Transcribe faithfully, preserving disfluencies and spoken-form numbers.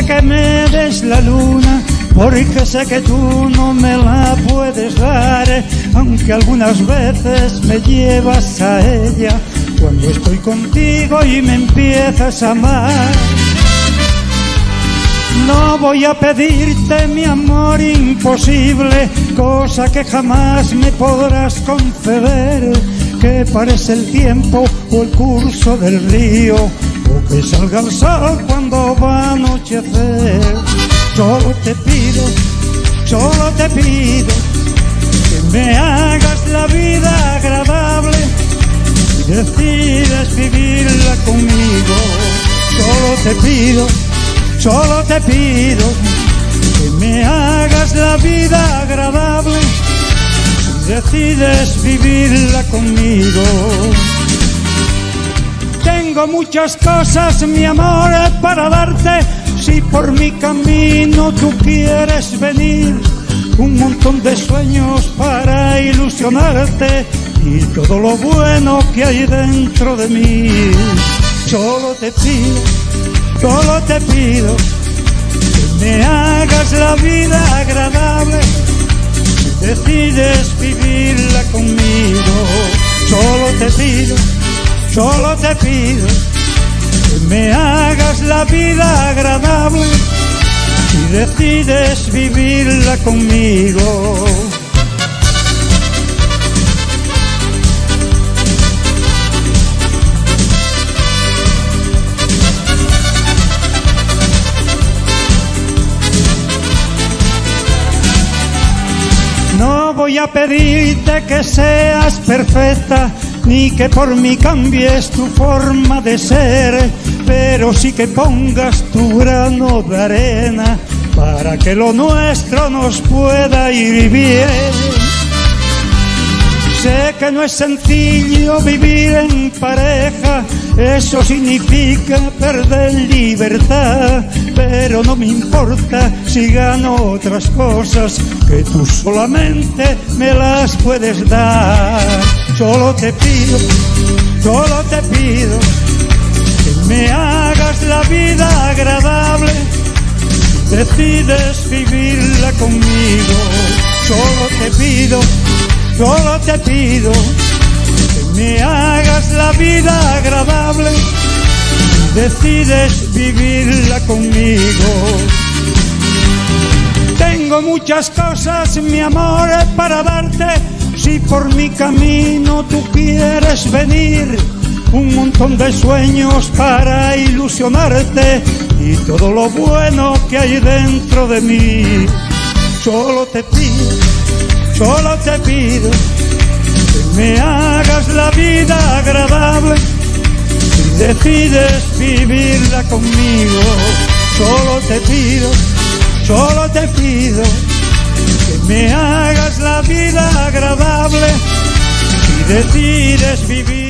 que me des la luna, porque sé que tú no me la puedes dar, aunque algunas veces me llevas a ella cuando estoy contigo y me empiezas a amar. No voy a pedirte mi amor imposible, cosa que jamás me podrás conceder, que parece el tiempo o el curso del río, o que salga el sol cuando va a anochecer. Solo te pido, solo te pido que me hagas la vida agradable y decides vivirla conmigo. Solo te pido, solo te pido que me hagas la vida agradable si decides vivirla conmigo. Tengo muchas cosas, mi amor, para darte, si por mi camino tú quieres venir. Un montón de sueños para ilusionarte y todo lo bueno que hay dentro de mí. Solo te pido, solo te pido que me hagas la vida agradable si decides vivirla conmigo. Solo te pido, solo te pido que me hagas la vida agradable si decides vivirla conmigo. No voy a pedirte que seas perfecta, ni que por mí cambies tu forma de ser, pero sí que pongas tu grano de arena para que lo nuestro nos pueda ir bien. Sé que no es sencillo vivir en pareja, eso significa perder libertad, pero no me importa si gano otras cosas que tú solamente me las puedes dar. Solo te pido, solo te pido que me hagas la vida agradable si decides vivirla conmigo. Solo te pido, solo te pido que me hagas la vida agradable si decides vivirla conmigo. Tengo muchas cosas, mi amor, para darte, si por mi camino tú quieres venir. Un montón de sueños para ilusionarte y todo lo bueno que hay dentro de mí. Solo te pido, solo te pido que me hagas la vida agradable si decides vivirla conmigo. Solo te pido, solo te pido que me hagas la vida agradable si decides vivir